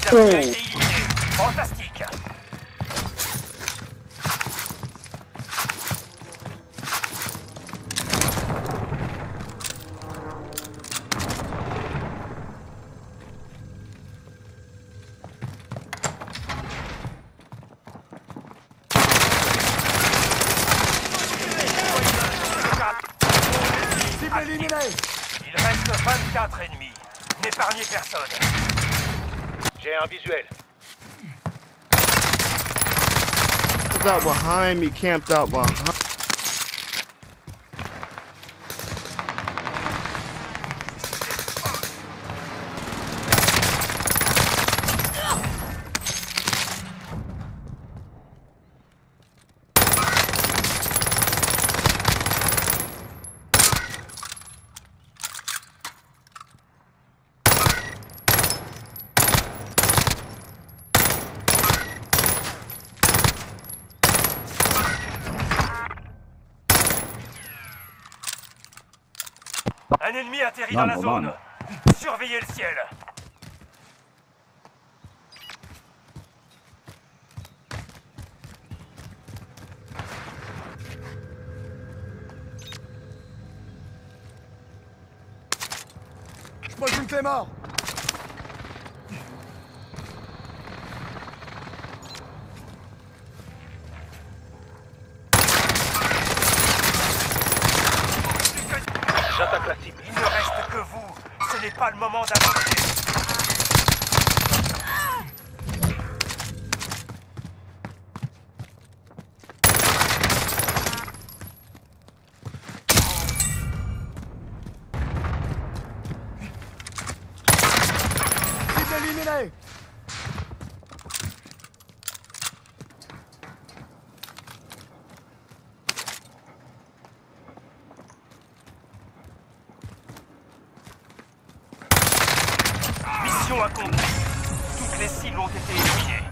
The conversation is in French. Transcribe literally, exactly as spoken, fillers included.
L'adversaire a été éliminé. Fantastique. Éliminé. Il reste vingt-quatre ennemis. N'épargnez personne. J'ai un visuel. Camped out behind me, camped out behind. Un ennemi atterrit Non, dans la non, zone. non. Surveillez le ciel. Je pose une clé mort. J'attaque la cible. Il ne reste que vous. Ce n'est pas le moment d'avancer. Cible éliminée. Mission accomplie. Toutes les cibles ont été éliminées.